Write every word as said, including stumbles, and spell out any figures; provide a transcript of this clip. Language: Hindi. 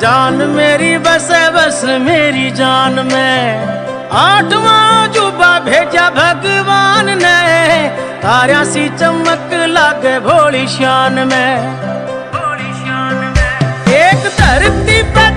जान मेरी बसे बस मेरी जान में। आठवां जुबा भेजा भगवान ने, तारा सी चमक लागे भोली शान में। एक धरती पर